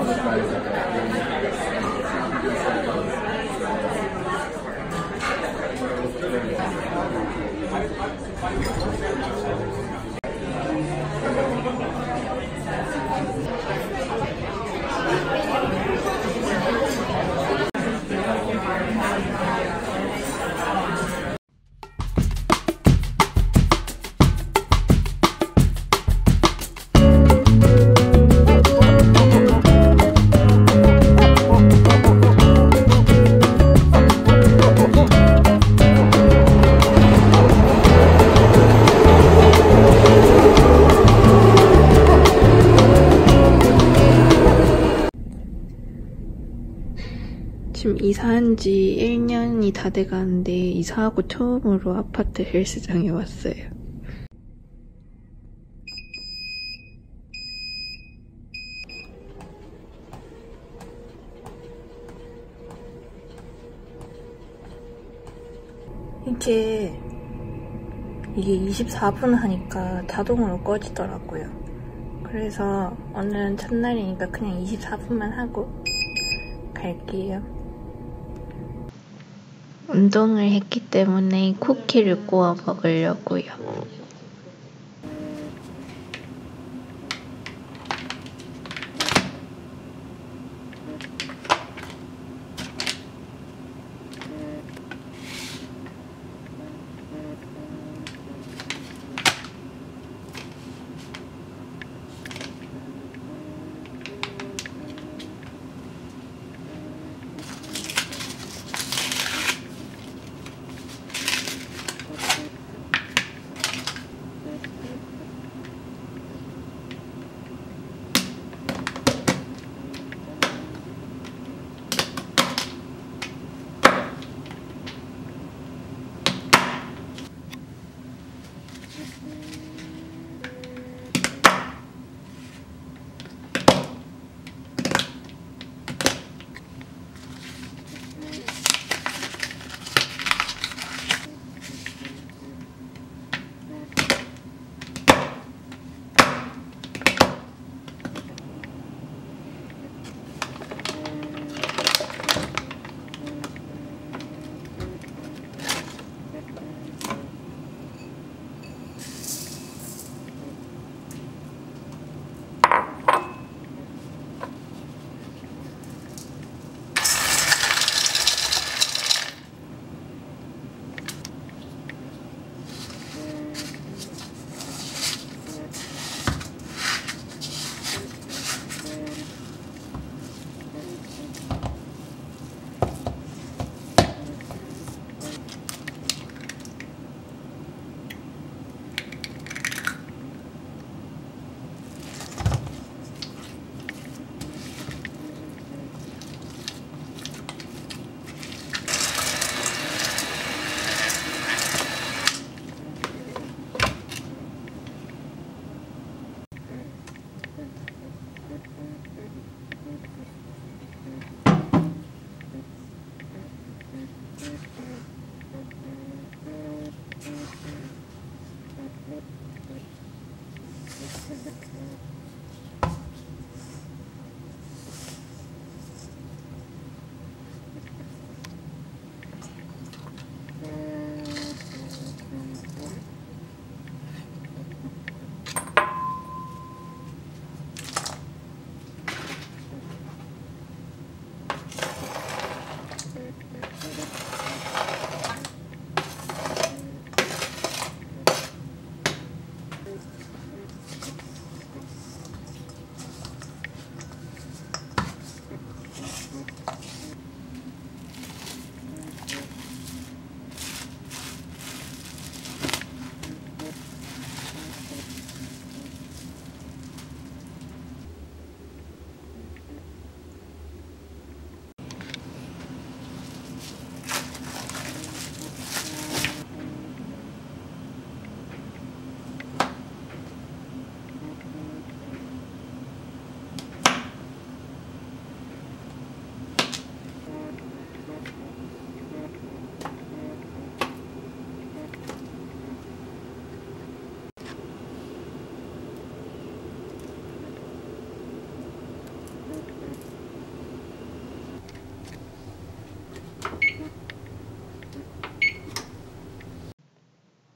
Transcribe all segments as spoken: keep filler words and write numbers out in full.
지금 이사한 지 일 년이 다 돼가는데 이사하고 처음으로 아파트 헬스장에 왔어요. 이게 이게 이십사 분 하니까 자동으로 꺼지더라고요. 그래서 오늘은 첫날이니까 그냥 이십사 분만 하고 갈게요. 운동을 했기 때문에 쿠키를 구워 먹으려고요.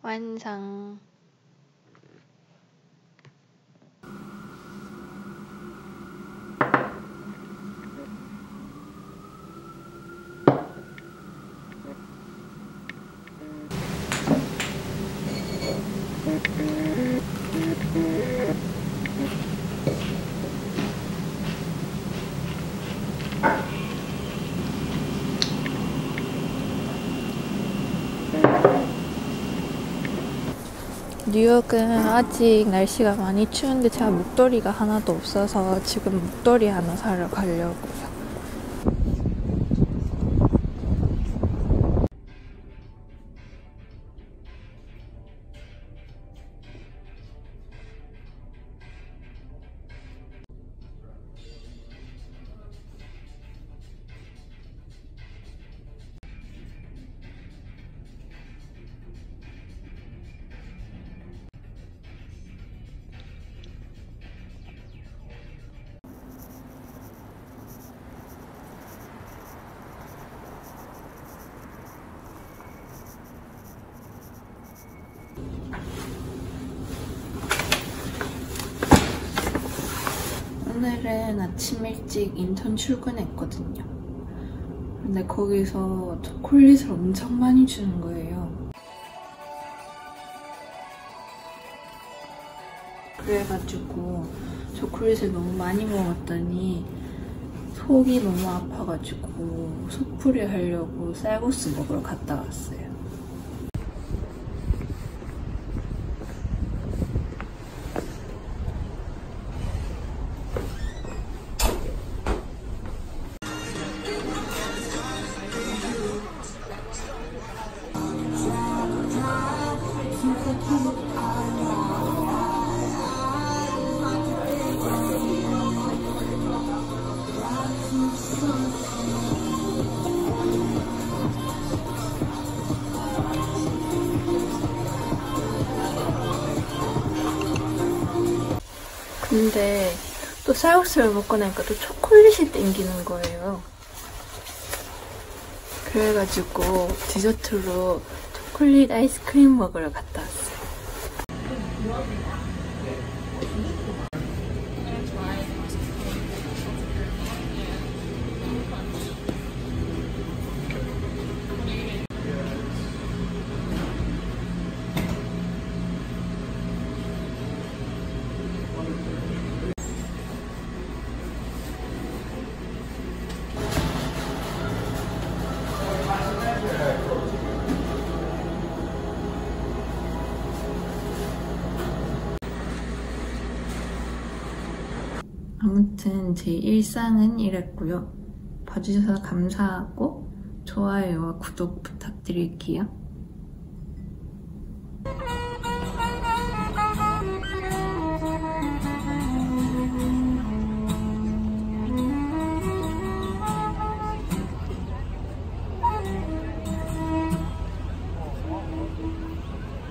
완성. 뉴욕은 아직 날씨가 많이 추운데 제가 목도리가 하나도 없어서 지금 목도리 하나 사러 가려고요. 오늘은 아침 일찍 인턴 출근했거든요. 근데 거기서 초콜릿을 엄청 많이 주는 거예요. 그래가지고 초콜릿을 너무 많이 먹었더니 속이 너무 아파가지고 속풀이 하려고 쌀국수 먹으러 갔다 왔어요. 근데 또 쌀국수를 먹고 나니까 또 초콜릿이 땡기는 거예요. 그래가지고 디저트로 초콜릿 아이스크림 먹으러 갔다 왔어요. 아무튼 제 일상은 이랬고요. 봐주셔서 감사하고 좋아요와 구독 부탁드릴게요.